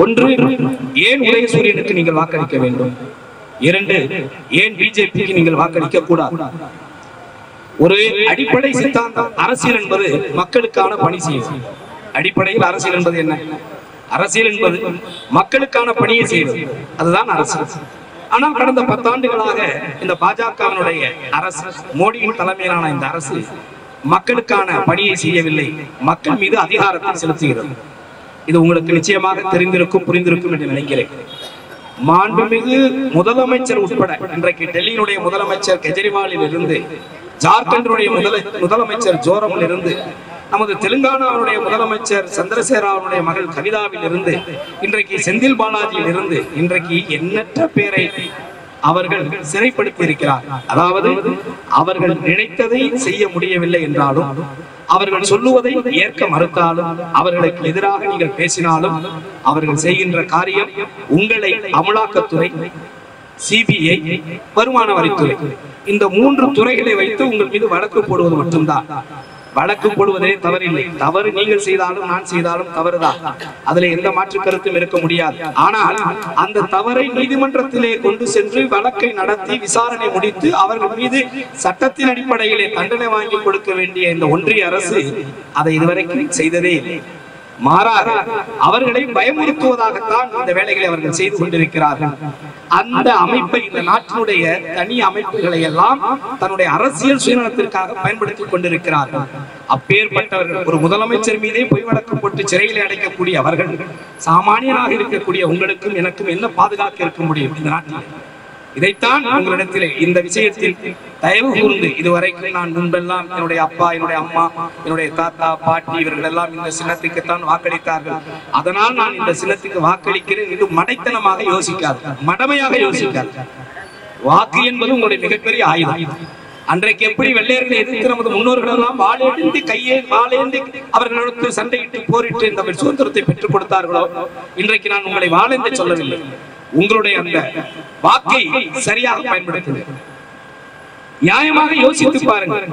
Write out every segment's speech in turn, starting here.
ஒன்று, ஏன் உதயசூரியனுக்கு நீங்கள் வாக்களிக்க வேண்டும்? இரண்டு, ஏன் பிஜேபிக்கு நீங்கள் வாக்களிக்க கூடாது? ஒரு அடிப்படை சித்தாந்தம். அரசியல் என்பது மக்களுக்கான பணி செய்யும். அடிப்படையில் அரசியல் என்பது என்ன? அரசியல் என்பது மக்களுக்கான பணியை செய்வது, அதுதான் அரசியல். ஆனால் கடந்த 10 ஆண்டுகளாக இந்த பாஜகவினுடைய அரசு, மோடியின் தலைமையிலான இந்த அரசு மக்களுக்கான பணியை செய்யவில்லை, மக்கள் மீது அதிகாரத்தை செலுத்துகிறது. இது உங்களுக்கு நிச்சயமாக தெரிந்திருக்கும், புரிந்திருக்கும் என்று நினைக்கிறேன். மாண்புமிகு முதலமைச்சர் உட்பட இன்றைக்கு டெல்லியினுடைய முதலமைச்சர் கெஜ்ரிவாலில் இருந்து, ஜார்க்கண்டினுடைய முதலமைச்சர் ஜோரமில் இருந்து, நமது தெலுங்கானாவுடைய முதலமைச்சர் சந்திரசேகராவுடைய மகள் கவிதாவில் இருந்து, இன்றைக்கு செந்தில் பாலாஜியில் இருந்து, இன்றைக்கு எண்ணற்ற பேரை அவர்கள் சிறைப்படுத்தி இருக்கிறார். அதாவது அவர்கள் நினைத்ததை செய்ய முடியவில்லை என்றாலும், அவர்கள் சொல்லுவதை ஏற்க மறுத்தாலும், அவர்களுக்கு எதிராக நீங்கள் பேசினாலும், அவர்கள் செய்கின்ற காரியம் உங்களை அமலாக்கத்துறை, சிபிஐ, வருமான வரித்துறை, இந்த 3 துறைகளை வைத்து உங்கள் மீது வழக்கு போடுவது மட்டும்தான். வழக்கு போடுவதே தவறில்லை. தவறு நீங்கள் செய்தாலும் நான் செய்தாலும் தவறுதான். அதுல எந்த மாற்று கருத்தும் இருக்க முடியாது. ஆனால் அந்த தவறை நீதிமன்றத்திலே கொண்டு சென்று வழக்கை நடத்தி விசாரணை முடித்து அவர்கள் மீது சட்டத்தின் அடிப்படையிலே தண்டனை வாங்கி கொடுக்க வேண்டிய இந்த ஒன்றிய அரசு அதை இதுவரைக்கும் செய்ததே இல்லை. மாறாக அவர்களை பயமுறுத்துவதாகத்தான் இந்த வேலைகளை அவர்கள் செய்து கொண்டிருக்கிறார்கள். அந்த அமைப்பை, இந்த நாட்டினுடைய தனி அமைப்புகளை எல்லாம் தன்னுடைய அரசியல் சுயநலத்திற்காக பயன்படுத்திக் கொண்டிருக்கிறார்கள். அப்பேற்பட்டவர்கள், ஒரு முதலமைச்சர் மீதே பொய் வழக்கு போட்டு சிறையில் அடைக்கக்கூடிய அவர்கள், சாமானியனாக இருக்கக்கூடிய உங்களுக்கும் எனக்கும் என்ன பாதுகாக்க இருக்க முடியும் இந்த நாட்டில்? இதைத்தான் உங்களிடத்திலே இந்த விஷயத்தில் தயவு கூர்ந்து, இதுவரைக்கும் நான் முன்பெல்லாம் என்னுடைய அப்பா, என்னுடைய அம்மா, என்னுடைய தாத்தா, பாட்டி இவர்கள் எல்லாம் இந்த சின்னத்துக்குத்தான் வாக்களித்தார்கள், அதனால் நான் இந்த சின்னத்துக்கு வாக்களிக்கிறேன் என்று மடைத்தனமாக யோசிக்காது, மடமையாக போராக யோசிக்கார். வாக்கு என்பது உங்களுடைய மிகப்பெரிய ஆயுதம். அன்றைக்கு எப்படி வெள்ளையர்களை எதிர்த்து நமது முன்னோர்கள் எல்லாம் வாளேந்தி கையே வாளேந்தி அவர்களுக்கு சண்டையிட்டு போரிட்டு இந்த சுதந்திரத்தை பெற்றுக் கொடுத்தார்களோ, இன்றைக்கு நான் உங்களை வாளேந்தி சொல்லவில்லை. உங்களுடைய அந்த வாக்கை சரியாக பயன்படுத்துங்கள். நியாயமாக யோசித்து பாருங்கள்.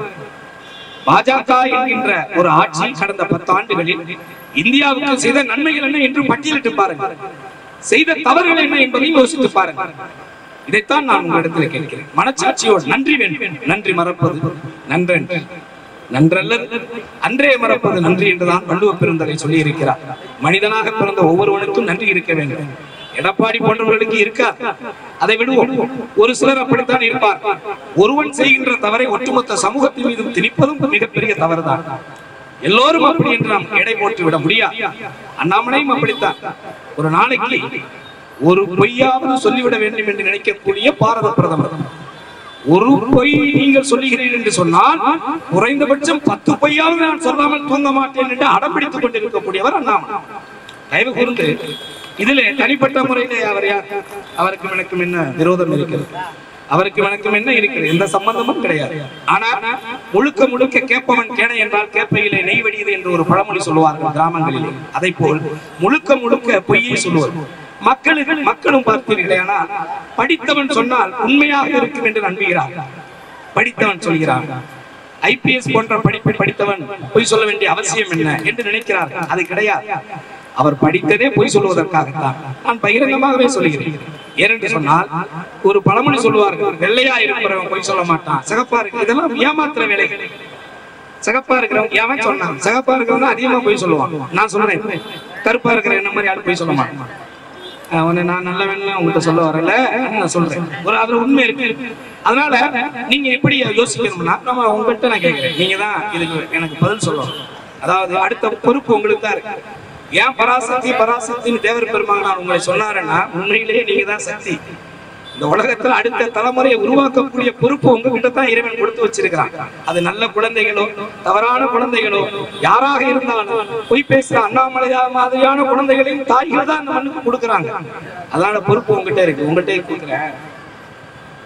பாஜக என்கின்ற ஒரு ஆட்சி கடந்த 10 ஆண்டுகளில் இந்தியாவுக்கு செய்த நன்மைகள் என்ன என்று பட்டியலிட்டு பாருங்கள். செய்த தவறுகள் என்ன என்பதையும் யோசித்து பாருங்கள். இதைத்தான் நான் உங்களிடத்தில் கேட்கிறேன். மனச்சாட்சியோடு நன்றி வேண்டும். நன்றி மறப்பது நன்றன்று, நன்றல்ல அன்றே மறப்பது நன்றி என்றுதான் வள்ளுவ பெருந்தகை சொல்லி இருக்கிறார். மனிதனாக பிறந்த ஒவ்வொருவனுக்கும் நன்றி இருக்க வேண்டும். எடப்பாடி போன்றவர்களுக்கு இருக்காது, அதை விடுவோம். ஒரு சிலர் அப்படித்தான் இருப்பார். ஒருவன் செய்கின்ற தவறை ஒட்டுமொத்த சமூகத்தின் மீதும் திணிப்பதும் மிகப்பெரிய தவறுதான். எல்லோரும் அப்படி என்று நாம் எடை போட்டு விட முடியாது. அண்ணாமலையும் அப்படித்தான். ஒரு நாளைக்கு ஒரு பொய்யாவது சொல்லிவிட வேண்டும் என்று நினைக்கக்கூடிய பாரத பிரதமர். ஒரு பொய் நீங்கள் சொல்லுகிறீர்கள் என்று சொன்னால் குறைந்தபட்சம் 10 பொய்யாவது நான் சொல்லாமல் தூங்க மாட்டேன் என்று அடம்பிடித்துக் கொண்டிருக்கக்கூடியவர் அண்ணாமலை. தயவு கூர்ந்து இதிலே தனிப்பட்ட முறையிலே அவர் யார்? அவருக்கு எனக்கும் என்ன விரோதம் இருக்கிறது? அவருக்கு எனக்கும் என்ன இருக்கிறது? எந்த சம்பந்தமும் கிடையாது. ஆனால் முழுக்க முழுக்க கேட்பவன் கேணை என்றால் கேப்பையிலே நெய் வடியுது என்று ஒரு பழமொழி சொல்லுவார்கள் கிராமங்களிலே. அதை போல் முழுக்க முழுக்க பொய்யை சொல்லுவது. மக்களும் பார்த்தீர்களே, ஆனால் படித்தவன் சொன்னால் உண்மையாக இருக்கும் என்று நம்புகிறார். படித்தவன் சொல்கிறான். ஐபிஎஸ் போன்ற படிப்பை படித்தவன் பொய் சொல்ல வேண்டிய அவசியம் என்ன என்று நினைக்கிறார்கள். அது கிடையாது. அவர் படித்ததே பொய் சொல்வதற்காகத்தான். நான் பகிரங்கமாகவே சொல்கிறேன். ஏனென்று சொன்னால் ஒரு பழமொழி சொல்லுவார்கள், வெள்ளையா இருக்கிறவன் பொய் சொல்ல மாட்டான், சிகப்பா இருக்கு. இதெல்லாம் ஏமாத்துற வேலைகள். சிகப்பா இருக்கிறவன் ஏன் சொன்னான்? சிகப்பா இருக்கிறவன் அதிகமா பொய் சொல்லுவான். நான் சொல்றேன், கருப்பா இருக்கிற என்ன மாதிரி யாரும் பொய் சொல்ல மாட்டான். நான் நல்ல வேணும் உங்கள்கிட்ட சொல்ல வரல, நான் சொல்றேன். ஒரு அதுல உண்மை இருக்கு. அதனால நீங்க எப்படி யோசிக்கணும்னா, நம்ம உங்கள்கிட்ட நான் கேட்கிறேன், நீங்க தான் இதுக்கு எனக்கு பதில் சொல்லணும். அதாவது அடுத்த பொறுப்பு உங்களுக்கு தான் இருக்கு. ஏன் பராசக்தின்னு தேவர் பெருமானார் உங்களை சொன்னாருன்னா, உண்மையிலேயே நீங்க தான் சக்தி. இந்த உலகத்துல அடுத்த தலைமுறையை உருவாக்கக்கூடிய பொறுப்பு உங்ககிட்ட தான் இறைவன் கொடுத்து வச்சிருக்கிறான். அது நல்ல குழந்தைகளோ தவறான குழந்தைகளோ யாராக இருந்தாலும், பொய் பேசுற அண்ணாமலையா மாதிரியான குழந்தைகளையும் தாய்கள் தான் அந்த மண்ணுக்கு கொடுக்குறாங்க. அதனால பொறுப்பு உங்ககிட்ட இருக்கு. உங்ககிட்ட கொடுக்குறேன்.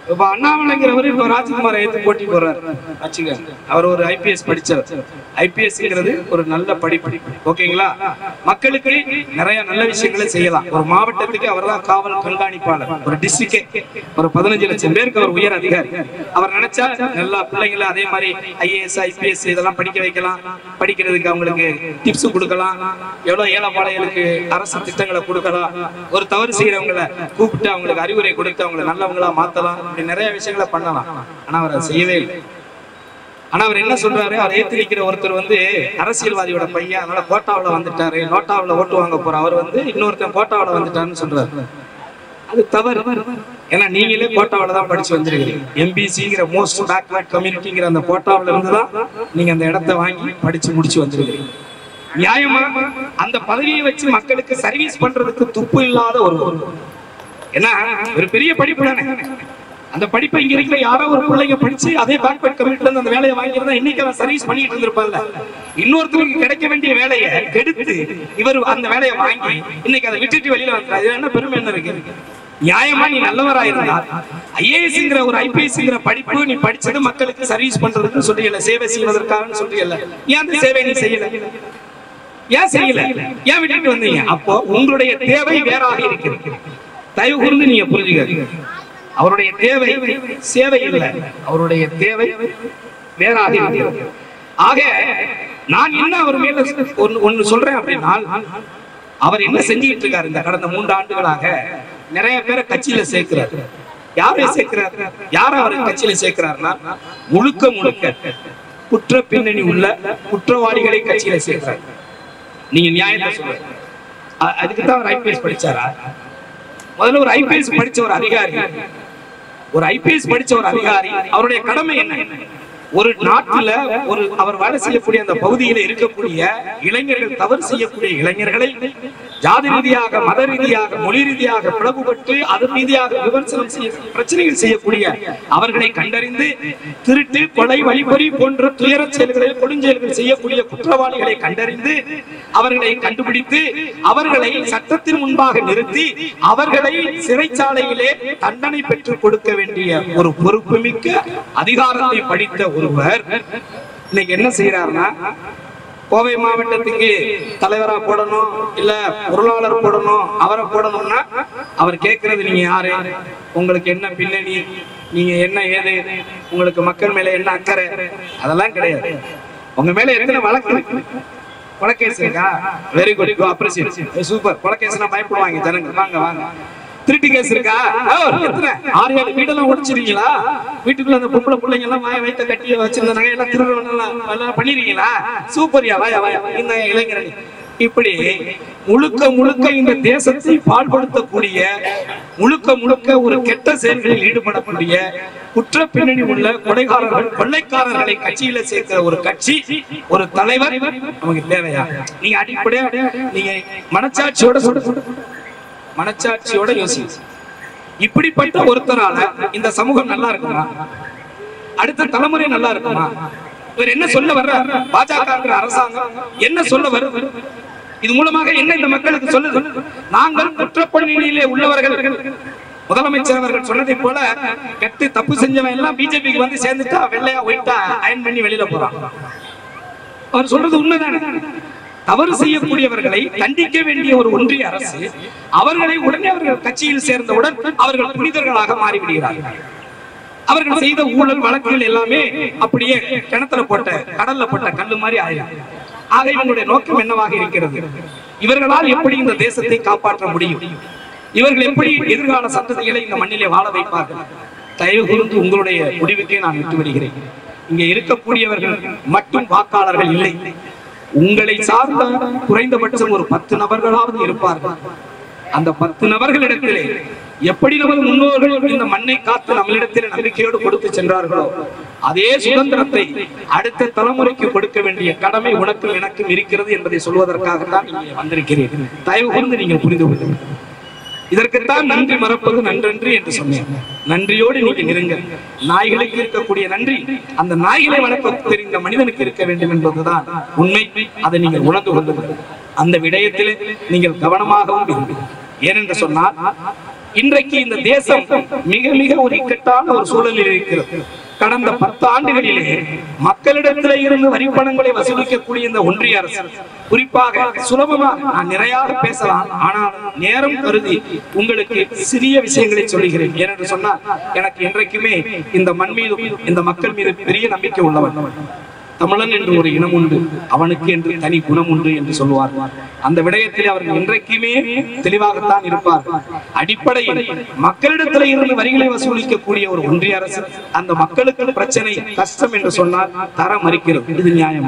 இப்ப அண்ணாமலைங்கிறவர் இப்ப ராஜ்குமார் எடுத்து போட்டி போடுறாரு வச்சுக்க. அவர் ஒரு IPS படிச்சவர். IPSங்கிறது ஒரு நல்ல படிப்பு, ஓகேங்களா? மக்களுக்கு நிறைய நல்ல விஷயங்களை செய்யலாம். ஒரு மாவட்டத்துக்கு அவர் தான் காவல் கண்காணிப்பாளர், ஒரு டிஸ்ட்ரிக்ட் ஒரு 15 லட்சம் பேருக்கு அவர் உயர் அதிகாரி. அவர் நினைச்சா எல்லா பிள்ளைங்களும் அதே மாதிரி IAS IPS இதெல்லாம் படிக்க வைக்கலாம், படிக்கிறதுக்கு அவங்களுக்கு டிப்ஸ் கொடுக்கலாம், எவ்வளவு ஏழைப்பாளைகளுக்கு அரசு திட்டங்களை கொடுக்கலாம், ஒரு தவறு செய்யறவங்களை கூப்பிட்டு அவங்களுக்கு அறிவுரை கொடுத்து அவங்களை நல்லவங்களா மாத்தலாம், நிறைய விஷயங்களை பண்ணலாம். ஆனா அவர் செய்யவே இல்லை. ஆனா அவர் என்ன சொல்றாரு, அவர் ஏத்து நிக்கிற ஒருத்தர் வந்து அரசியல்வாதியோட பையன், அதனால கோட்டாவில வந்துட்டாரு, நோட்டாவில ஓட்டு வாங்க போற அவர் வந்து இன்னொருத்தன் கோட்டாவில வந்துட்டாருன்னு சொல்றாரு. அது தவறு. ஏன்னா நீங்களே கோட்டாவில தான் படிச்சு வந்திருக்கீங்க. MBCங்கிற மோஸ்ட் பேக்வர்ட் கம்யூனிட்டிங்கிற அந்த கோட்டாவில இருந்துதான் நீங்க அந்த இடத்தை வாங்கி படிச்சு முடிச்சு வந்திருக்கீங்க. நியாயமா அந்த பதவியை வச்சு மக்களுக்கு சர்வீஸ் பண்றதுக்கு துப்பு இல்லாத ஒரு ஏன்னா ஒரு பெரிய படிப்பு தானே. அந்த படிப்பை இங்க இருக்கிற யாரோ ஒரு பிள்ளைங்க படிச்சு அதே பேக்வர்ட் கம்யூனிட்டில இருந்து அந்த வேலையை வாங்கியிருந்தா இன்னைக்கு அவன் சர்வீஸ் பண்ணிட்டு இருந்திருப்பான்ல. இன்னொருத்தருக்கு கிடைக்க வேண்டிய வேலையை கெடுத்து இவர் அந்த வேலையை வாங்கி இன்னைக்கு அதை விட்டுட்டு வெளியில வந்துறாரு. என்ன பெருமை என்ன இருக்கு? நியாயமா நீ நல்லவராயிருந்தா IASங்கிற ஒரு IPSங்கிற படிப்பு நீ படிச்சது மக்களுக்கு சர்வீஸ் பண்றதுக்கு சொல்றீங்கல்ல, சேவை செய்வதற்காக சொல்றீங்கல்ல, ஏன் அந்த சேவை நீ செய்யல? ஏன் செய்யல? ஏன் விட்டுட்டு வந்தீங்க? அப்போ உங்களுடைய தேவை வேறாக இருக்கிறது. தயவு கூர்ந்து நீங்க புரிஞ்சுக்க. அவருடைய தேவை சேவை இல்லை, அவருடைய தேவை வேறாக இருக்கிறது. ஆக நான் என்ன அவர் மேல ஒன்னு சொல்றேன் அப்படின்னா, அவர் என்ன செஞ்சுட்டு இருக்காரு இந்த கடந்த 3 ஆண்டுகளாக? நிறைய பேரை கட்சியில சேர்க்கிறார். யாரை சேர்க்கிறார்? யார அவர் கட்சியில சேர்க்கிறார்னா முழுக்க முழுக்க குற்ற பின்னணி உள்ள குற்றவாளிகளை கட்சியில சேர்க்கிறார். நீங்க நியாயத்தை சொல்லுங்க. அதுக்குதான் அவர் IPS படிச்சாரா? முதல்ல ஒரு IPS படிச்ச ஒரு அதிகாரி, அவருடைய கடமை என்ன? ஒரு நாட்டுல ஒரு அவர் வேலை செய்யக்கூடிய அந்த பகுதியில இருக்கக்கூடிய இளைஞர்கள், தவறு செய்யக்கூடிய இளைஞர்களை ஜாதி ரீதியாக, மத ரீதியாக, மொழி ரீதியாக பிளவுபட்டு அது ரீதியாக விமர்சனம் செய்ய, பிரச்சனைகள் செய்யக்கூடிய அவர்களை கண்டறிந்து திருட்டு, கொலை, வழிப்பறி போன்ற துயர செயல்களில் கொடுஞ்செயல்கள் செய்யக்கூடிய குற்றவாளிகளை கண்டறிந்து அவர்களை கண்டுபிடித்து அவர்களை சட்டத்தின் முன்பாக நிறுத்தி அவர்களை சிறைச்சாலையிலே தண்டனை பெற்றுக் கொடுக்க வேண்டிய ஒரு பொறுப்புமிக்க அதிகாரத்தை படித்த ஒருவர் இன்னைக்கு என்ன செய்யறாருன்னா, கோவை மாவட்டத்துக்கு தலைவரா போடணும், இல்ல பொருளாளர் போடணும், அவரை போடணும்னா அவர் கேட்கறது நீங்க யாரு, உங்களுக்கு என்ன பின்னணி, நீங்க என்ன ஏது, உங்களுக்கு மக்கள் மேல என்ன அக்கறை, அதெல்லாம் கிடையாது. உங்க மேல எத்தனை வழக்கு கொலைகேஸ் இருக்கா? Very good, appreciate, super. கொலைகேஸ்னா பயப்படுவாங்க ஜனங்க. வாங்க வாங்க. திருட்டு கேஸ் இருக்கா? எத்தனை 6-7 வீடெல்லாம் உடைச்சிருக்கீங்களா? வீட்டுக்குள்ள அந்த பொம்பளை பிள்ளைங்க எல்லாம் வாய வைத்த கட்டி வச்சிருந்த நகை எல்லாம் திருடுறவங்க பண்ணிருக்கீங்களா? சூப்பரியா, வாயா வாயா. இந்த இளைஞரணி இப்படி முழுக்க முழுக்க இந்த தேசத்தை பாழ்படுத்தக்கூடிய, முழுக்க முழுக்க ஒரு கெட்ட செயல்களில் ஈடுபடக்கூடிய குற்ற பின்னணி உள்ள கொலைகாரர்கள், கொள்ளைக்காரர்களை கட்சியில சேர்க்கிற ஒரு கட்சி, ஒரு தலைவர் நமக்கு தேவையா? நீங்க அடிப்படையா நீங்க மனச்சாட்சியோட யோசிங்க. இப்படிப்பட்ட ஒருத்தரால இந்த சமூகம் நல்லா இருக்குமா? அடுத்த தலைமுறை நல்லா இருக்குமா? இவர் என்ன சொல்ல வர்ற? பாஜக அரசாங்கம் என்ன சொல்ல வருது? இது மூலமாக என்ன இந்த மக்களுக்கு சொல்லுது? நாங்கள் குற்றப்பணியிலே உள்ளவர்கள். முதலமைச்சர் அவர்கள் சொன்னதை போல கெட்டு தப்பு செஞ்சவன் எல்லாம் பிஜேபிக்கு வந்து சேர்ந்துட்டா வெள்ளையா ஒயிட்டா அயன் பண்ணி வெளியில போறான். அவர் சொல்றது உண்மைதானே? தவறு செய்யக்கூடியவர்களை கண்டிக்க வேண்டிய ஒரு ஒன்றிய அரசு அவர்களை உடனே அவர்கள் கட்சியில் சேர்ந்தவுடன் அவர்கள் புனிதர்களாக மாறிவிடுகிறார்கள். அவர்கள் செய்த ஊழல் வழக்குகள் எல்லாமே அப்படியே கிணத்துல போட்ட, கடல்ல போட்ட கல்லு மாதிரி ஆயிடும். ஆக இவங்களுடைய நோக்கம் என்னவாக இருக்கிறது? இவர்களால் எப்படி இந்த தேசத்தை காப்பாற்ற முடியும்? இவர்கள் எப்படி எதிர்கால சந்ததிகளை இந்த மண்ணிலே வாழ வைப்பார்கள்? தயவு கூர்ந்து உங்களுடைய முடிவுக்கே நான் விட்டு விடுகிறேன். இங்க இருக்கக்கூடியவர்கள் மட்டும் வாக்காளர்கள் இல்லை. உங்களை சார்ந்த குறைந்தபட்சம் ஒரு 10 நபர்களாவது இருப்பார்கள். அந்த 10 நபர்களிடத்திலே எப்படி நமது முன்னோர்கள் இந்த மண்ணை காத்து நம்மளிடத்தில் நம்பிக்கையோடு கொடுத்து சென்றார்களோ அதே சுதந்திரத்தை அடுத்த தலைமுறைக்கு கொடுக்க வேண்டிய கடமை உனக்கும் எனக்கும் இருக்கிறது என்பதை சொல்வதற்காகத்தான் இங்கே வந்திருக்கிறேன். தயவு கூர்ந்து நீங்கள் புரிந்து கொள்ளுங்கள். இதற்குத்தான் நன்றி மறப்பது நன்றன்று என்று சொன்னேன். நன்றியோடு நீங்க இருங்க. நாய்களுக்கு இருக்கக்கூடிய நன்றி அந்த நாய்களை வளர்க்க தெரிந்த மனிதனுக்கு இருக்க வேண்டும் என்பதுதான் உண்மை. அதை நீங்கள் உணர்ந்து கொள்ளுங்கள். அந்த விடயத்தில் நீங்கள் கவனமாகவும் இருங்கள். ஏனென்று சொன்னால் இன்றைக்கு இந்த தேசம் மிக மிக ஒரு இக்கட்டான ஒரு சூழலில் இருக்கிறது. கடந்த 10 ஆண்டுகளிலே மக்களிடத்திலே இருந்து வரிப்பணங்களை வசூலிக்கக்கூடிய இந்த ஒன்றிய அரசு, குறிப்பாக சுலபமாக நான் நிறைய பேசலாம், ஆனால் நேரம் கருதி உங்களுக்கு சிறிய விஷயங்களை சொல்லுகிறேன். ஏனென்று சொன்னால் எனக்கு இன்றைக்குமே இந்த மண் மீது, இந்த மக்கள் மீது பெரிய நம்பிக்கை உள்ளவன். தமிழன் என்று ஒரு இனம் உண்டு, அவனுக்கு என்று தனி குணம் உண்டு என்று சொல்லுவார். அந்த விடயத்தில் அவர்கள் இன்றைக்குமே தெளிவாகத்தான் இருப்பார். அடிப்படையில் மக்களிடத்தில் இருந்து வரிகளை வசூலிக்கக்கூடிய ஒரு ஒன்றிய அரசு அந்த மக்களுக்கு பிரச்சனை கஷ்டம் என்று சொன்னால் தர மறுக்கிறது. இது நியாயமா?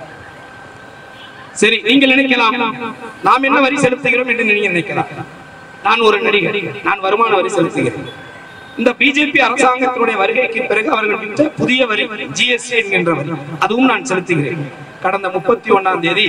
சரி, நீங்கள் நினைக்கலாம் நாம் என்ன வரி செலுத்துகிறோம் என்று நீங்க நினைக்கலாம். நான் ஒரு நடிகர், நான் வருமான வரி செலுத்துகிறேன். இந்த பிஜேபி அரசாங்கத்தினுடைய வருகைக்கு பிறகு அவர்கள் விட்ட புதிய வரி ஜிஎஸ்டி என்கின்ற வரி, அதுவும் நான் செலுத்துகிறேன். கடந்த 31ஆம் தேதி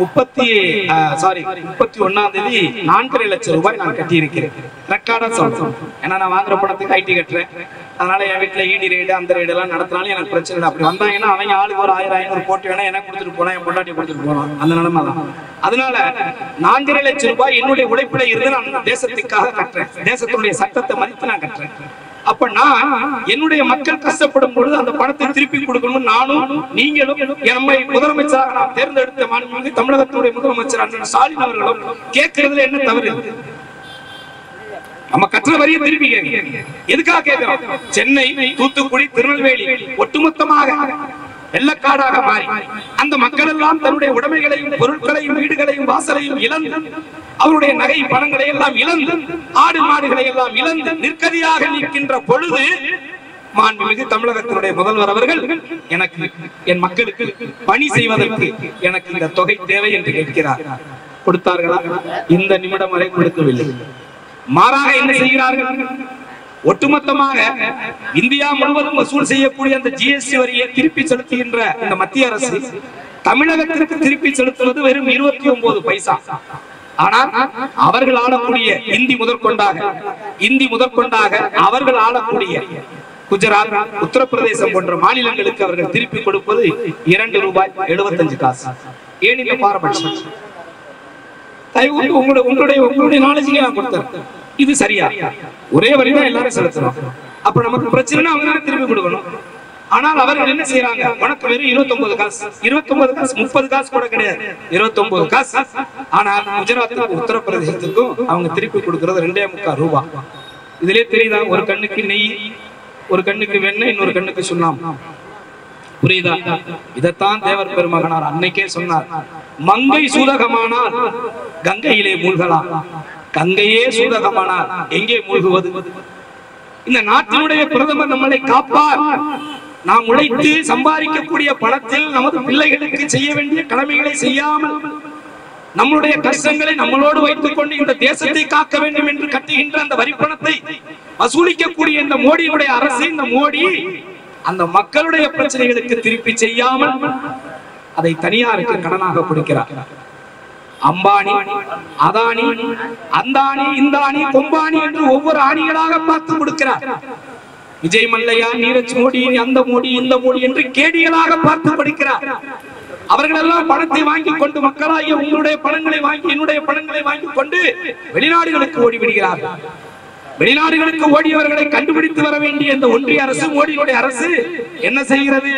4.5 லட்சம் ரூபாய் நான் கட்டியிருக்கிறேன். ரெக்கார்டா சொல்றேன். ஏன்னா நான் வாங்குற பணத்துக்கு ஐடி கட்டுறேன். அதனால என் வீட்டுல இடி ரேடு அந்த ரேடு எல்லாம் நடத்தினாலும் எனக்கு பிரச்சனை இல்லை. அப்படி வந்தாங்கன்னா அவங்க ஆளுக்கு ஒரு 1000-500 போட்டு வேணா எனக்கு கொடுத்துட்டு போனா, என் பொண்டாட்டி கொடுத்துட்டு போனோம். அந்த நிலைமை தான். அதனால 4.5 லட்சம் ரூபாய் என்னுடைய உழைப்பில இருந்து நான் தேசத்துக்காக கட்டுறேன். தேசத்துடைய சட்டத்தை மதித்து நான் கட்டுறேன். அப்ப நான் என்னுடைய மக்கள் கஷ்டப்படும் பொழுது அந்த பணத்தை திருப்பி கொடுக்கணும். நானும் நீங்களும் நம்மை முதலமைச்சராக நாம் தேர்ந்தெடுத்த மாண்புமிகு தமிழகத்துடைய முதலமைச்சர் அண்ணன் ஸ்டாலின் அவர்களும் கேட்கறதுல என்ன தவறு? நம்ம கட்டுற வரியை திருப்பி கேட்க எதுக்காக கேட்கிறோம்? சென்னை, தூத்துக்குடி, திருநெல்வேலி ஒட்டுமொத்தமாக வெள்ளக்காடாக மாறி அந்த மக்கள் எல்லாம் தன்னுடைய உடைமைகளையும் பொருட்களையும் வீடுகளையும் வாசலையும் இழந்து, அவருடைய நகை பணங்களை எல்லாம் இழந்து, ஆடு மாடுகளை எல்லாம் இழந்து நிற்கதியாக நிற்கின்ற பொழுது மாண்புமிகு தமிழகத்தினுடைய முதல்வர் அவர்கள் எனக்கு, என் மக்களுக்கு பணி செய்வதற்கு எனக்கு இந்த தொகை தேவை என்று கேட்கிறார். கொடுத்தார்களா? இந்த நிமிடம் வரை கொடுக்கவில்லை. மாறாக என்ன செய்கிறார்கள்? ஒட்டுமொத்தமாக இந்தியா முழுவதும் வசூல் செய்யக்கூடிய அந்த ஜிஎஸ்டி வரியை திருப்பி செலுத்துகின்ற இந்த மத்திய அரசு தமிழகத்திற்கு திருப்பி செலுத்துவது வெறும் 29 பைசா. ஆனால் அவர்கள் ஆளக்கூடிய இந்தி முதற்கொண்டாக அவர்கள் ஆளக்கூடிய குஜராத், உத்தரப்பிரதேசம் போன்ற மாநிலங்களுக்கு அவர்கள் திருப்பி கொடுப்பது ₹2.75. ஏன் இந்த பாரபட்சம்? உங்களுடைய நாலேஜுக்கு நான் கொடுத்தேன். இது சரியா? ஒரே வரிதான் எல்லாரும் செலுத்தணும். அப்ப நமக்கு பிரச்சனை அவங்க திருப்பி கொடுக்கணும். ஆனால் அவர்கள் என்ன செய்யறாங்க? உனக்கு வெறும் 29 காசு, 30 காசு கூட கிடையாது, 29 காசு. ஆனால் குஜராத்துக்கும் உத்தரப்பிரதேசத்துக்கும் அவங்க திருப்பி கொடுக்கிறது ₹2.25. இதுலயே தெரியுதா? ஒரு கண்ணுக்கு நெய், ஒரு கண்ணுக்கு வெண்ணெய், இன்னொரு கண்ணுக்கு சுண்ணாம்பு. புரியுதா? இதத்தான் தேவர் பெருமகனார் அன்னைக்கே சொன்னார். மங்கை சூதகமானால் கங்கையிலே மூழ்கலாம், கங்கையே சூதகமானால் எங்கே மூழ்குவது? இந்த நாட்டினுடைய பிரதமர் நம்மளை காப்பார். நாம் உழைத்து சம்பாதிக்கக்கூடிய பணத்தில் நமது பிள்ளைகளுக்கு செய்ய வேண்டிய கடமைகளை செய்யாமல், நம்மளுடைய கஷ்டங்களை நம்மளோடு வைத்துக் கொண்டு இந்த தேசத்தை காக்க வேண்டும் என்று கட்டுகின்ற அந்த வரிப்பணத்தை வசூலிக்கக்கூடிய இந்த மோடியுடைய அரசு, இந்த மோடி அந்த மக்களுடைய பிரச்சனைகளுக்கு திருப்பி செய்யாமல் அதை தனியாருக்கு கடனாக கொடுக்கிறார். அம்பானி, அதானி, அந்தானி, இந்தானி, கொம்பானி என்று ஒவ்வொரு ஆணிகளாக பார்த்து கொடுக்கிறார். விஜய் மல்லையா, நீரஜ் மோடி, அந்த மோடி, இந்த மோடி என்று கேடிகளாக பார்த்து கொடுக்கிறார். அவர்கள் எல்லாம் பணத்தை வாங்கி கொண்டு, மக்களாகிய உங்களுடைய பணங்களை வாங்கி, என்னுடைய பணங்களை வாங்கி கொண்டு வெளிநாடுகளுக்கு ஓடிவிடுகிறார்கள். வெளிநாடுகளுக்கு ஓடியவர்களை கண்டுபிடித்து வர வேண்டிய இந்த ஒன்றிய அரசு, மோடியுடைய அரசு என்ன செய்கிறது?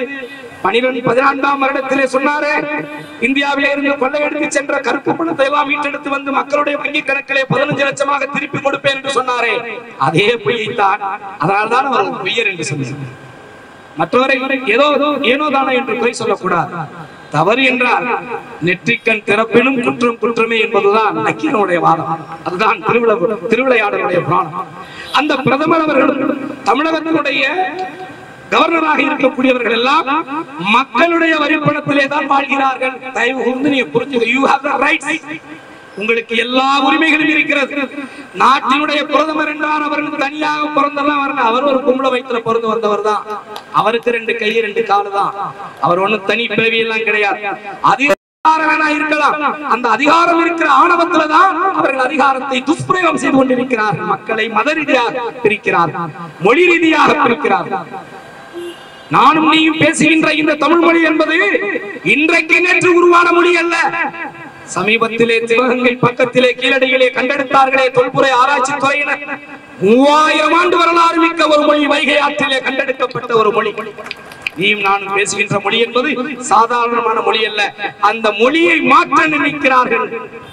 14ஆம் வருடத்திலே சொன்னாரே, இந்தியாவிலே இருந்து கொள்ளையடித்து சென்ற கருப்பு பணத்தை எல்லாம் மீட்டெடுத்து வந்து மக்களுடைய வங்கி கணக்கிலே 15 லட்சமாக திருப்பி கொடுப்பேன் என்று சொன்னாரே, அதே பொய்யைத்தான். அதனால்தான் அவர் பொய்யர் என்று சொன்னார். மற்றவரை ஏனோ தானோ என்று பொய் சொல்லக்கூடாது. தவறு என்றால் நெற்றிக்கண் திறப்பினும் குற்றம் குற்றமே என்பதுதான் நக்கீரனுடைய வாதம். அதுதான் திருவிளையாடலுடைய புராணம். அந்த பிரதமர் அவர்கள் தமிழகத்தினுடைய கவர்னராக இருக்கக்கூடியவர்கள் எல்லாம் மக்களுடைய வரிப்பணத்திலே தான் வாழ்கிறார்கள். தயவு கூர்ந்து நீங்க புரிஞ்சுக்க. You have the rights. உங்களுக்கு எல்லா உரிமைகளும் இருக்கிறது. நாட்டினுடைய பிரதமர் என்றார், அவருக்கு தனியாக பிறந்தெல்லாம் வரல. அவர் ஒரு கும்பல வயிற்றுல பிறந்து வந்தவர் தான். அவருக்கு 2 கை 2 காலு தான். அவர் ஒண்ணு தனி பிறவி எல்லாம் கிடையாது. அதிகாரம் இருக்கலாம். அந்த அதிகாரம் இருக்கிற ஆணவத்துல தான் அவர்கள் அதிகாரத்தை துஷ்பிரயோகம் செய்து கொண்டிருக்கிறார்கள். மக்களை மத ரீதியாக பிரிக்கிறார்கள், மொழி ரீதியாக பிரிக்கிறார்கள். நானும் நீயும் பேசுகின்ற இந்த தமிழ் மொழி என்பது இன்றைக்கு நேற்று உருவான மொழி அல்ல. சமீபத்திலே சிவகங்கை பக்கத்திலே கீழடியிலே கண்டெடுத்தார்களே தொல்புரை ஆராய்ச்சி துறையினர். 3000 ஆண்டு வரலாறு மிக்க ஒரு மொழி, வைகை ஆற்றிலே கண்டெடுக்கப்பட்ட ஒரு மொழி. நீயும் நானும் பேசுகின்ற மொழி என்பது சாதாரணமான மொழி அல்ல. அந்த மொழியை மாற்ற நினைக்கிறார்கள்.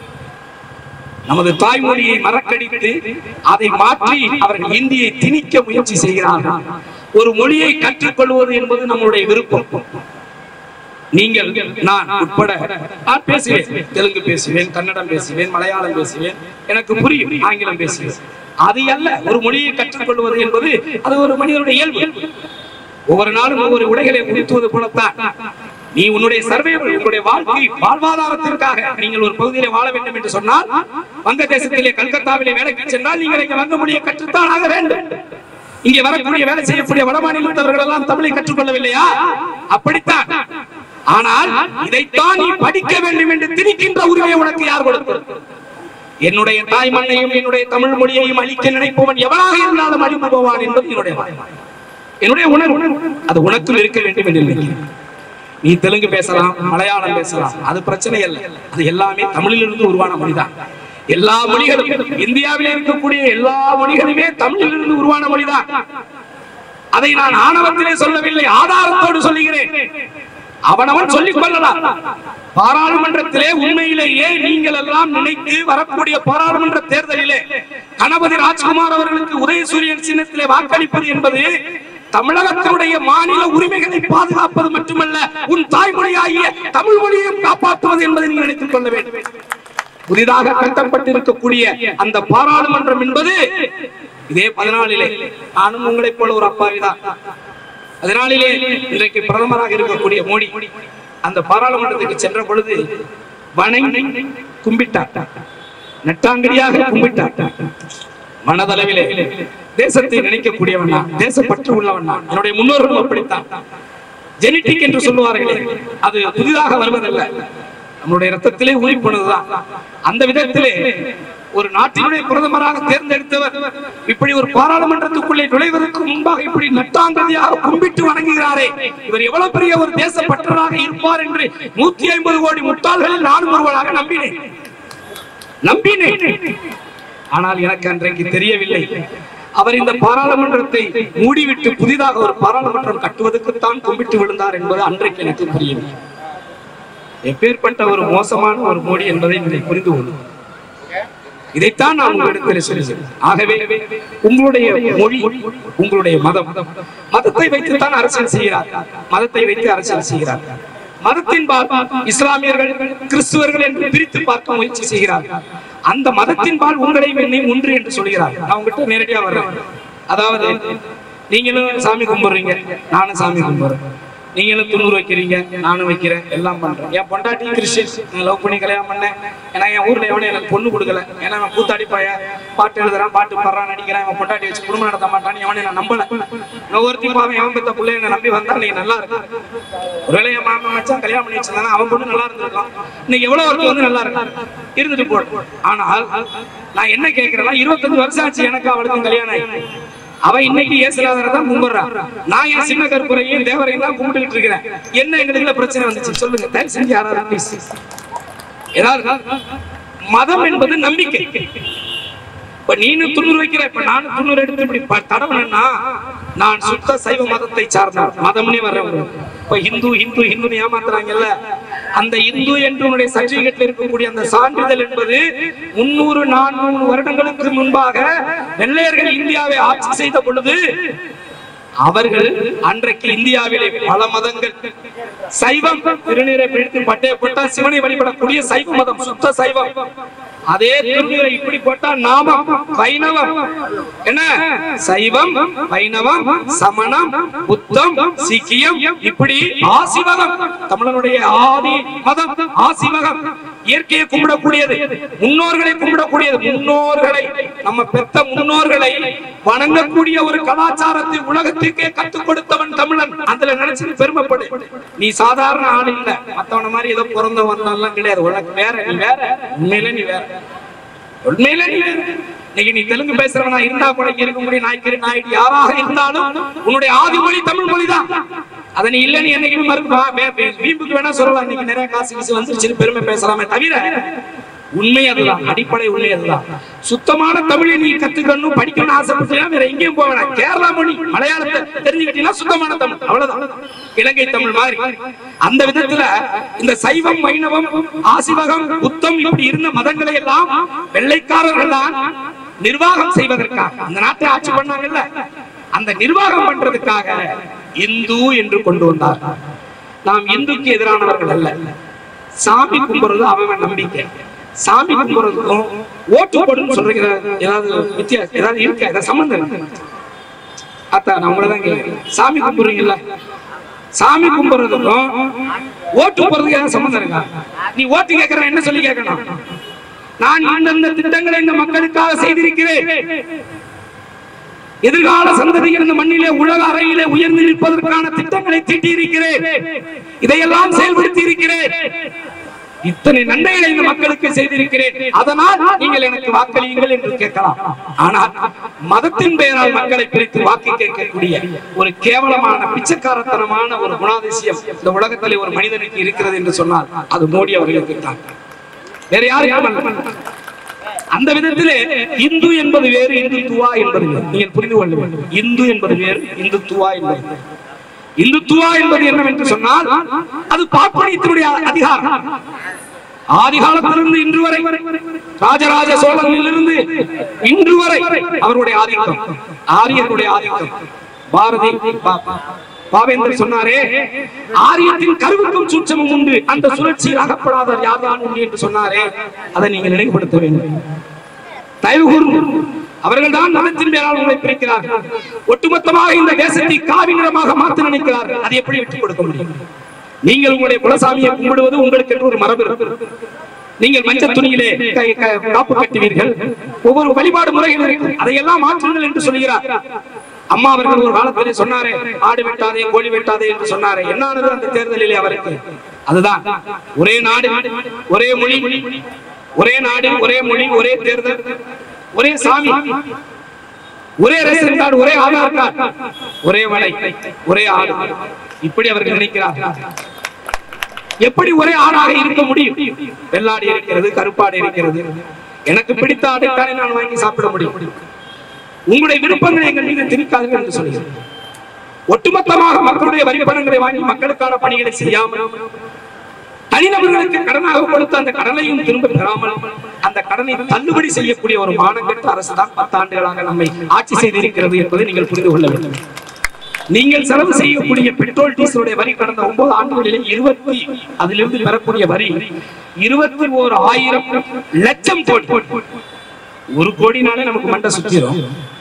நமது தாய்மொழியை மறக்கடித்து அதை மாற்றி அவர்கள் இந்தியை திணிக்க முயற்சி செய்கிறார்கள். ஒரு மொழியை கற்றுக்கொள்வது என்பது நம்முடைய விருப்பம். நீங்கள், நான் உட்பட நான் பேசுவேன், தெலுங்கு பேசுவேன், கன்னடம் பேசுவேன், மலையாளம் பேசுவேன், எனக்கு புரியும், ஆங்கிலம் பேசுவேன். அது அல்ல ஒரு மொழியை கற்றுக்கொள்வது என்பது. அது ஒரு மனிதனுடைய இயல்பு. ஒவ்வொரு நாளும் ஒவ்வொரு உடைகளை உடுத்துவது போலத்தான் நீ உன்னுடைய சர்வைவல், உங்களுடைய வாழ்க்கை வாழ்வாதாரத்திற்காக நீங்கள் ஒரு பகுதியிலே வாழ வேண்டும் என்று சொன்னால், வங்கதேசத்திலே கல்கத்தாவிலே வேலைக்கு சென்றால் நீங்கள் இங்கே வங்க மொழியை கற்றுத்தான் ஆக வேண்டும். இங்கே வரக்கூடிய வேலை செய்யக்கூடிய வடமாநிலத்தவர்கள் எல்லாம் தமிழை கற்றுக்கொள்ளவில்லையா? அப்படித்தான். ஆனால் இதைத்தான் நீ படிக்க வேண்டும் என்று திணிக்கின்ற உரிமையை உனக்கு யார் கொடுத்தது? என்னுடைய தாய் மண்ணையும் என்னுடைய தமிழ் மொழியையும் அழிக்க நினைப்பவன் எவனாக இருந்தாலும் அழிந்து போவான் என்பது என்னுடைய உணர்வு. அது உனக்குள் இருக்க வேண்டும் என்று நினைக்கிறேன். நீ தெலுங்கு பேசலாம், மலையாளம் பேசலாம், அது பிரச்சனை அல்ல. அது எல்லாமே தமிழிலிருந்து உருவான மொழிதான். எல்லா மொழிகளும், இந்தியாவில் இருக்கக்கூடிய எல்லா மொழிகளுமே தமிழிலிருந்து உருவான மொழிதான். அதை நான் ஆணவத்திலே சொல்லவில்லை, ஆதாரத்தோடு சொல்லுகிறேன். அவனவன் சொல்லிக் கொள்ளலாம். பாராளுமன்றத்திலே உண்மையிலேயே நீங்கள் எல்லாம் நினைத்து வரக்கூடிய பாராளுமன்ற தேர்தலிலே கணபதி ராஜ்குமார் அவர்களுக்கு உதயசூரியன் சின்னத்திலே வாக்களிப்பது என்பது தமிழகத்தினுடைய மாநில உரிமைகளை பாதுகாப்பது மட்டுமல்ல, உன் தாய்மொழியாகிய தமிழ் மொழியையும் காப்பாற்றுவது என்பதை நீங்கள் நினைத்துக் கொள்ள வேண்டும். புதிதாக கட்டப்பட்டிருக்கக்கூடிய அந்த பாராளுமன்றம் என்பது இதே 14 நானும் உங்களைப் போல ஒரு அப்பாவிதான். 14 இன்றைக்கு பிரதமராக இருக்கக்கூடிய மோடி அந்த பாராளுமன்றத்துக்கு சென்ற பொழுது வணங்கி கும்பிட்டார், நெட்டாங்கடியாக கும்பிட்டார். மனதளவிலே தேசத்தை நினைக்கக்கூடியவனா, தேசப்பற்று உள்ளவனா. என்னுடைய முன்னோர்கள் அப்படித்தான். ஜெனடிக் என்று சொல்லுவார்களே, அது புதிதாக வருவதல்ல, நம்முடைய ரத்தத்திலே ஊறிப்போனதுதான். அந்த விதத்திலே ஒரு நாட்டினுடைய பிரதமராக தேர்ந்தெடுத்தவர் இப்படி ஒரு பாராளுமன்றத்துக்குள்ளே நுழைவதற்கு முன்பாக இப்படி நட்டாங்கதியாக கும்பிட்டு வணங்குகிறாரே, இவர் எவ்வளவு பெரிய ஒரு தேசப்பற்றராக இருப்பார் என்று 150 கோடி முட்டாள்களில் நானும் ஒருவராக நம்பினேன். ஆனால் எனக்கு அன்றைக்கு தெரியவில்லை, அவர் இந்த பாராளுமன்றத்தை மூடிவிட்டு புதிதாக ஒரு பாராளுமன்றம் கட்டுவதற்குத்தான் கும்பிட்டு விழுந்தார் என்பது அன்றைக்கு எனக்கு புரியவில்லை. எப்பேற்பட்ட ஒரு மோசமான ஒரு மோடி என்பதை நீங்கள் புரிந்து கொள்ளும். இதைத்தான் நான் உங்களிடத்தில் சொல்கிறேன். ஆகவே உங்களுடைய மொழி, உங்களுடைய மதத்தை வைத்துத்தான் அரசியல் செய்கிறார். மதத்தை வைத்து அரசியல் செய்கிறார். மதத்தின்பால் இஸ்லாமியர்கள், கிறிஸ்துவர்கள் என்று பிரித்து பார்க்க முயற்சி செய்கிறார்கள். அந்த மதத்தின்பால் உங்களையும் என்னையும் ஒன்று என்று சொல்கிறார். நான் உங்ககிட்ட நேரடியா வர்றேன். அதாவது நீங்களும் சாமி கும்பிடுறீங்க, நானும் சாமி கும்பிடுறேன். நீங்களும் 90 வைக்கிறீங்க, நானும் வைக்கிறேன், எல்லாம் பண்றேன். என் பொண்டாட்டி கிறிஸ்டியன், லவ் பண்ணி கல்யாணம் பண்ணேன். ஏன்னா என் ஊர்ல எவனும் எனக்கு பொண்ணு கொடுக்கல. ஏன்னா அவன் கூத்தாடி பாய, பாட்டு எழுதுறான், பாட்டு பாடுறான், நடிக்கிறான். அவன் பொண்டாட்டி வச்சு குடும்பம் நடத்த மாட்டான்னு எவனை நான் நம்பல. ஒவ்வொருத்தையும் பாவன் எவன் பெத்த பிள்ளை என்ன நம்பி வந்தா நீ நல்லா இருக்கு. ஒருவேளை என் மாமன் வச்சா கல்யாணம் பண்ணி வச்சிருந்தாங்க, அவன் பொண்ணு நல்லா இருந்திருக்கலாம். இன்னைக்கு எவ்வளவு ஒருத்தர் வந்து நல்லா இருக்கு இருந்துட்டு போடு. ஆனால் நான் என்ன கேட்கிறேன்னா, 25 வருஷம் ஆச்சு எனக்கு அவளுக்கும் கல்யாணம் ஆகி. அவ இன்னைக்கு இயேசுநாதரை தான் கும்பிடுறான். நான் என் சின்ன கருப்புரையும் தேவரையும் தான் கும்பிட்டு இருக்கிறேன். என்ன எங்களுக்குள்ள பிரச்சனை வந்துச்சு சொல்லுங்க, தயவு செஞ்சு யாராவது ஏதாவது. மதம் என்பது நம்பிக்கை. இப்ப நீனும் 90 வைக்கிற, இப்ப நானும் 90 எடுத்து இப்படி தடவனா நான் சுத்த சைவ மதத்தை சார்ந்தேன். மதம்னே வர்றவங்க இப்ப ஹிந்து ஏமாத்துறாங்கல்ல, அந்த இந்து என்று சர்டிபிகேட்ல இருக்கக்கூடிய அந்த சான்றிதழ் என்பது 300-400 வருடங்களுக்கு முன்பாக வெள்ளையர்கள் இந்தியாவை ஆட்சி செய்த பொழுது அவர்கள் அன்றைக்கு இந்தியாவிலே பல மதங்கள், சைவம் திருநீரை பிடித்து பட்டையை போட்டா சிவனை வழிபடக்கூடிய சைவ மதம், சுத்த சைவம். அதே திருநீரை இப்படி போட்டா நாமம் வைணவம். என்ன சைவம், வைணவம், சமணம், புத்தம், சீக்கியம், இப்படி ஆசிவகம். தமிழனுடைய ஆதி மதம் ஆசிவகம். இயற்கையை கும்பிடக்கூடியது, முன்னோர்களை கும்பிடக்கூடியது. முன்னோர்களை, நம்ம பெத்த முன்னோர்களை வணங்கக்கூடிய ஒரு கலாச்சாரத்தை உலகத்துக்கே கற்றுக் கொடுத்தவன் தமிழன். அதுல நினைச்சு பெருமைப்படு. நீ சாதாரண ஆள் இல்ல, மத்தவன மாதிரி ஏதோ பிறந்த வந்தாலும் கிடையாது. உனக்கு வேற, நீ வேற. உண்மையில நீ வேற, உண்மையில நீ வேற. இன்னைக்கு நீ தெலுங்கு பேசுறவனா இருந்தா கூட இருக்க முடியும், நாய்க்கறி நாயுடு யாராக இருந்தாலும் உன்னுடைய ஆதி மொழி தமிழ் மொழிதான். அதை நீ இல்லன்னு என்னைக்குமே வீம்புக்கு வேணா சொல்லலாம். இன்னைக்கு நிறைய காசு வந்துருச்சுன்னு பெருமை பேசலாமே தவிர உண்மை அதுதான், அடிப்படை உண்மை அதுதான். சுத்தமான தமிழை நீ கத்துக்கணும் படிக்கணும்னு ஆசைப்பட்டீங்கன்னா வேற எங்கேயும் போவேனா, கேரளா மொழி மலையாளத்தை தெரிஞ்சுக்கிட்டீங்கன்னா சுத்தமான தமிழ், அவ்வளவுதான். இலங்கை தமிழ் மாதிரி. அந்த விதத்துல இந்த சைவம், வைணவம், ஆசிவகம், புத்தம் இப்படி இருந்த மதங்களை எல்லாம் வெள்ளைக்காரர்கள் தான் நிர்வாகம் செய்வதற்காக அந்த நாட்டை ஆட்சி பண்ணாங்கல்ல, அந்த நிர்வாகம் பண்றதுக்காக இந்து என்று கொண்டு வந்தார். நாம் இந்துக்கு எதிரானவர்கள் அல்ல. சாமி கும்பிடுறது அவன் நம்பிக்கை. சாமி கும்பிடுறதுக்கும் ஓட்டு போடுன்னு சொல்றீங்க ஏதாவது வித்தியாசம் ஏதாவது இருக்கா? ஏதாவது சம்பந்தம்? அத்தா நான் உங்களதான் கேட்கிறேன். சாமி கும்பிடுறீங்கல்ல, சாமி கும்பிடுறதுக்கும் ஓட்டு போடுறதுக்கு ஏதாவது சம்பந்தம் இருக்கா? நீ ஓட்டு கேட்கற என்ன சொல்லி கேட்கணும்? நான் இந்தந்த திட்டங்களை இந்த மக்களுக்காக செய்திருக்கிறேன், எதிர்கால சந்ததிகள் இந்த மண்ணிலே உலக அறையிலே உயர்ந்து நிற்பதற்கான திட்டங்களை தீட்டி இருக்கிறேன், இதையெல்லாம் செயல்படுத்தி இருக்கிறேன், இத்தனை நன்மைகளை இந்த மக்களுக்கு செய்திருக்கிறேன், அதனால் நீங்கள் எனக்கு வாக்களியுங்கள் என்று கேட்கலாம். ஆனால் மதத்தின் பெயரால் மக்களை பிரித்து வாக்கு கேட்கக்கூடிய ஒரு கேவலமான பிச்சைக்காரத்தனமான ஒரு குணாதிசயம் இந்த உலகத்திலே ஒரு மனிதனுக்கு இருக்கிறது என்று சொன்னால் அது மோடி அவர்களுக்கு தான், வேற யாரும். அந்த விதத்திலே இந்து என்பது வேறு, இந்துத்துவா என்பது வேறு. நீங்கள் புரிந்து கொள்ள வேண்டும். இந்து என்பது வேறு, இந்துத்துவா என்பது வேறு. இந்துத்துவா என்பது என்னவென்று சொன்னால் அது பார்ப்பனியத்தினுடைய அதிகாரம். ஆதி காலத்திலிருந்து இன்று வரை, ராஜராஜ சோழனிலிருந்து இன்று வரை அவருடைய ஆதிக்கம், ஆரியர்களுடைய ஆதிக்கம். பாரதி பாவேந்தர் சொன்னாரே, ஆரியத்தின் கருவுக்கும் சூட்சமும் உண்டு, அந்த சுழற்சியில் அகப்படாத யார்தான் உண்டு என்று சொன்னாரே, அதை நீங்கள் நினைவுபடுத்த வேண்டும். தயவு கூர்ந்து அவர்கள் தான் மதத்தின் பேரால் உங்களை பிரிக்கிறார்கள். ஒட்டுமொத்தமாக இந்த தேசத்தை காவி நிறமாக மாற்ற நினைக்கிறார்கள். அதை எப்படி விட்டுக் கொடுக்க முடியும்? நீங்கள் உங்களுடைய குலசாமியை கும்பிடுவது உங்களுக்கு என்று ஒரு மரபு இருக்கு. நீங்கள் மஞ்சள் துணியிலே காப்பு கட்டுவீர்கள், ஒவ்வொரு வழிபாடு முறைகள் இருக்கு, அதையெல்லாம் மாற்றுங்கள் என்று சொல்கிறார். அம்மா அவர்கள் ஒரு காலத்திலே சொன்னாரே, ஆடு வெட்டாதே கோழி வெட்டாதே என்று சொன்னாரே, என்னானது அந்த தேர்தலிலே அவருக்கு? அதுதான் ஒரே நாடு ஒரே மொழி, ஒரே நாடு ஒரே மொழி, ஒரே தேர்தல், ஒரே சாமி, ஒரே ரேஷன் கார்டு, ஒரே ஆதார் கார்டு, ஒரே வலை, ஒரே ஆடு, இப்படி அவர்கள் நினைக்கிறார்கள். எப்படி ஒரே ஆடாக இருக்க முடியும்? வெள்ளாடு இருக்கிறது, கருப்பாடு இருக்கிறது, எனக்கு பிடித்த ஆடைத்தானே நான் வாங்கி சாப்பிட முடியும். உங்களுடைய விருப்பங்களை எங்கள் மீது திணிக்காதீர்கள் என்று சொல்கிறேன். ஒட்டுமொத்தமாக மக்களுடைய வரி பணங்களை வாங்கி மக்களுக்கான பணிகளை செய்யாமல், தனிநபர்களுக்கு கடனாக கொடுத்த அந்த கடனையும் திரும்ப பெறாமல், அந்த கடனை தள்ளுபடி செய்யக்கூடிய ஒரு மானங்கெட்ட அரசு தான் 10 ஆண்டுகளாக நம்மை ஆட்சி செய்திருக்கிறது என்பதை நீங்கள் புரிந்து கொள்ள வேண்டும். நீங்கள் செலவு செய்யக்கூடிய பெட்ரோல் டீசலுடைய வரி கடந்த 9 ஆண்டுகளிலே அதிலிருந்து பெறக்கூடிய வரி 21,000 லட்சம் கோடி. 1 கோடினாலே நமக்கு மண்டை சுத்திரும்.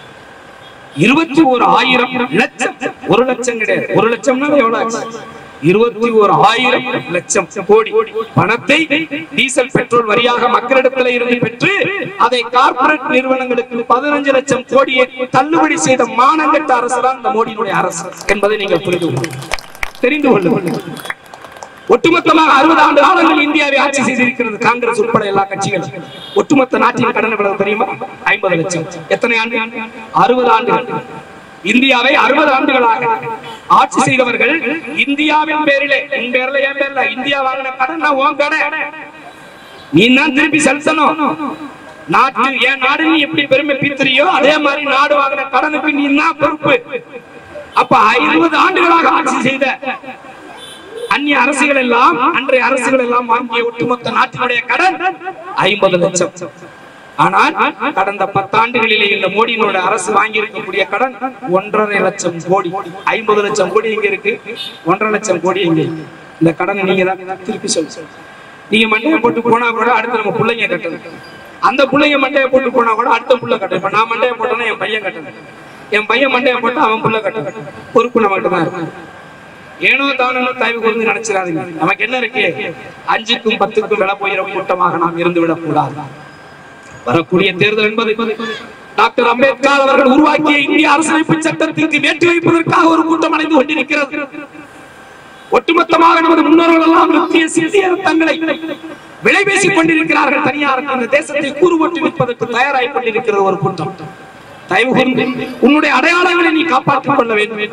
21,000 லட்சம், 1 லட்சம் கிடையாது. 1 லட்சம்னா எவ்வளவு? 21,000 லட்சம் கோடி பணத்தை டீசல் பெட்ரோல் வரியாக மக்களிடத்தில் இருந்து பெற்று அதை கார்ப்பரேட் நிறுவனங்களுக்கு 15 லட்சம் கோடியை தள்ளுபடி செய்த மானங்கெட்ட அரசு தான் இந்த மோடியினுடைய அரசு என்பதை நீங்கள் தெரிந்து கொள்ளுங்கள். ஒட்டுமொத்தமாக 60 ஆண்டு காலங்கள் இந்தியாவை ஆட்சி செய்திருக்கிறது காங்கிரஸ் உட்பட எல்லா கட்சிகளும். ஒட்டுமொத்த நாட்டின் கடன் எவ்வளவு தெரியுமா? 50 லட்சம். எத்தனை ஆண்டு? 60 ஆண்டுகள். இந்தியாவை 60 ஆண்டுகளாக ஆட்சி செய்தவர்கள் இந்தியாவின் பேரிலே, என் பேர்ல என் பேர்ல இந்தியா வாங்கின கடன் உன் கடன், நீ தான் திருப்பி செலுத்தணும். நாட்டு என் நாடு நீ எப்படி பெருமை பீத்துறியோ அதே மாதிரி நாடு வாங்கின கடனுக்கு நீ தான் பொறுப்பு. அப்ப 20 ஆண்டுகளாக ஆட்சி செய்த அந்நிய அரசுகள் எல்லாம், அன்றைய அரசுகள் எல்லாம் வாங்கிய ஒட்டுமொத்த நாட்டினுடைய கடன் 50 லட்சம். ஆனால் கடந்த 10 ஆண்டுகளிலே இந்த மோடியினுடைய அரசு வாங்கி இருக்கக்கூடிய கடன் 1.5 லட்சம் கோடி. 50 லட்சம் கோடி எங்க இருக்கு? 1.5 லட்சம் கோடி எங்க? இந்த கடன் நீங்க தான் திருப்பி சொல்லுங்க. நீங்க மண்டையை போட்டு போனா கூட அடுத்து நம்ம பிள்ளைங்க கட்டணும். அந்த பிள்ளைங்க மண்டையை போட்டு போனா கூட அடுத்த புள்ள கட்டணும். இப்ப நான் மண்டையை போட்டேன்னா என் பையன் கட்டணும், என் பையன் மண்டையை போட்டா அவன் புள்ள கட்டணும். பொறுப்பு நம்மகிட்ட தான் இருக்கு. ஏனோ தானோ தயவு கூர்ந்து நினைச்சிடாதீங்க. நமக்கு என்ன இருக்கு? 5க்கும் 10க்கும் விலை போயிற கூட்டமாக நாம் இருந்து விடக் கூடாது. வரக்கூடிய தேர்தல் என்பது டாக்டர் அம்பேத்கர் அவர்கள் உருவாக்கிய இந்திய அரசியலமைப்பு சட்டத்திற்கு வேட்டு வைப்பதற்காக ஒரு கூட்டம் அடைந்து கொண்டிருக்கிறது. ஒட்டுமொத்தமாக நமது முன்னோர்கள் எல்லாம் நித்திய சித்தியர் தங்களை விலை பேசிக் கொண்டிருக்கிறார்கள். தனியாருக்கு இந்த தேசத்தை கூறுபட்டு நிற்பதற்கு தயாராகி கொண்டிருக்கிறது ஒரு கூட்டம். தயவு கூர்ந்து உன்னுடைய அடையாளங்களை நீ காப்பாற்றிக் கொள்ள வேண்டும்.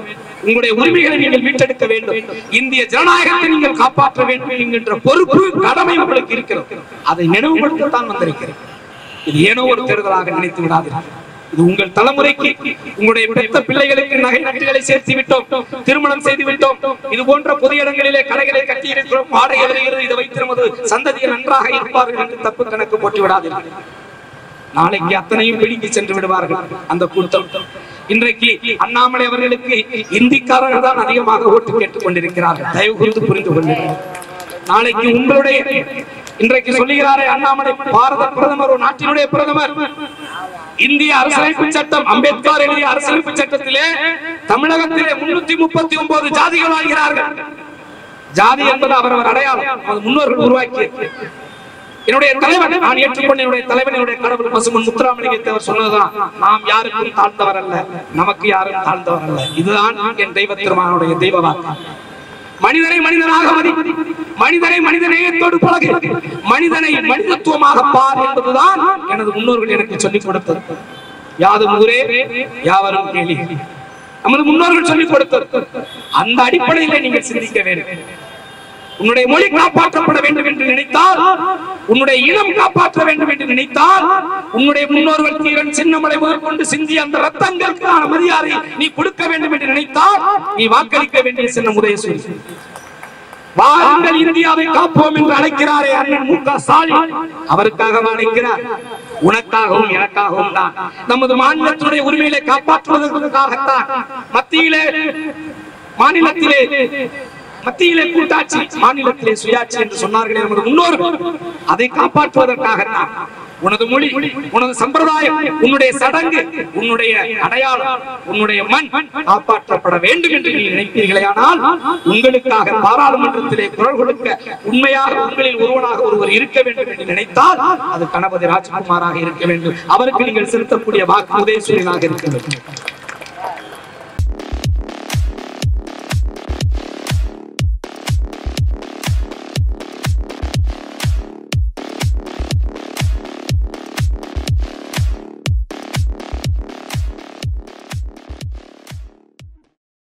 உங்களுடைய உரிமைகளை நீங்கள் மீட்டெடுக்க வேண்டும், இந்திய ஜனநாயகத்தை நீங்கள் காப்பாற்ற வேண்டும் என்கின்ற பொறுப்பு கடமை உங்களுக்கு இருக்கிறது. அதை நினைவுபடுத்தத்தான் வந்திருக்கிறேன். இது ஏனோ ஒரு தேர்தலாக நினைத்து விடாதீர்கள். இது உங்கள் தலைமுறைக்கு, உங்களுடைய பெற்ற பிள்ளைகளுக்கு நகை நட்டுகளை சேர்த்து விட்டோம், திருமணம் செய்து விட்டோம், இது போன்ற பொது இடங்களிலே கடைகளை கட்டி இருக்கிறோம், வாடகை வருகிறது, இதை வைத்து நமது சந்ததிகள் நன்றாக இருப்பார்கள் என்று தப்பு கணக்கு போட்டு விடாதீர்கள். நாளைக்கு அத்தனையும் பிடிங்கி சென்று விடுவார்கள் அந்த கூட்டம். இன்றைக்கு அண்ணாமலை அவர்களுக்கு இந்திக்காரர்கள் தான் அதிகமாக ஓட்டு கேட்டுக் கொண்டிருக்கிறார்கள். தயவு கூர்ந்து புரிந்து கொள்ளுங்கள். நாளைக்கு உங்களுடைய இன்றைக்கு சொல்லுகிறாரே அண்ணாமலை பாரத பிரதமர், ஒரு நாட்டினுடைய பிரதமர், இந்திய அரசியலமைப்பு சட்டம், அம்பேத்கர் எழுதிய அரசியலமைப்பு சட்டத்திலே தமிழகத்திலே 339 ஜாதிகள் வாழ்கிறார்கள். ஜாதி என்பது அவரவர் அடையாளம், முன்னோர்கள் உருவாக்கிய. என்னுடைய தலைவன், நான் ஏற்றுக்கொண்ட என்னுடைய தலைவன், என்னுடைய கடவுள் பசுமன் முத்துராமலிங்க தேவர் சொன்னதுதான், நாம் யாருக்கும் தாழ்ந்தவர் அல்ல, நமக்கு யாரும் தாழ்ந்தவர் அல்ல. இதுதான் என் தெய்வ திருமகனுடைய தெய்வ வாக்கு. மனிதனை மனிதனாக மதி, மனிதனை மனிதநேயத்தோடு பழகு, மனிதனை மனிதத்துவமாக பார் என்பதுதான் எனது முன்னோர்கள் எனக்கு சொல்லிக் கொடுத்தது. யாதும் ஊரே யாவரும் கேளி, நமது முன்னோர்கள் சொல்லிக் கொடுத்தது. அந்த அடிப்படையிலே நீங்கள் சிந்திக்க வேண்டும். உன்னுடைய மொழி காப்பாற்றப்பட வேண்டும் என்று நினைத்தால், உன்னுடைய இனம் காப்பாற்ற வேண்டும் என்று நினைத்தால், உன்னுடைய முன்னோர்கள் தீரன் சின்னமலை முதற்கொண்டு சிந்திய அந்த ரத்தங்களுக்கான மரியாதை நீ கொடுக்க வேண்டும் என்று நினைத்தால், நீ வாக்களிக்க வேண்டிய சின்னம் உதயசூரியன். வாருங்கள் இந்தியாவை காப்போம் என்று அழைக்கிறாரே அண்ணன் மு.க. ஸ்டாலின், அவருக்காக அழைக்கிறார், உனக்காகவும் எனக்காகவும் தான். நமது மாநிலத்தினுடைய உரிமைகளை காப்பாற்றுவதற்காகத்தான் மத்தியிலே கூட்டாட்சி, மாநிலத்திலே சுயாட்சி என்று சொன்னார்கள் நமது முன்னோர்கள். அதை காப்பாற்றுவதற்காகத்தான் உனது மொழி, உனது சம்பிரதாயம், உன்னுடைய சடங்கு, உன்னுடைய அடையாளம், உன்னுடைய மண் காப்பாற்றப்பட வேண்டும் என்று நீ நினைப்பீர்களே, ஆனால் உங்களுக்காக பாராளுமன்றத்திலே குரல் கொடுக்க உண்மையாக உங்களில் ஒருவனாக ஒருவர் இருக்க வேண்டும் என்று நினைத்தால் அது கணபதி ராஜ்குமாராக இருக்க வேண்டும். அவருக்கு நீங்கள் செலுத்தக்கூடிய வாக்கு உதயசூரியனாக இருக்க வேண்டும்.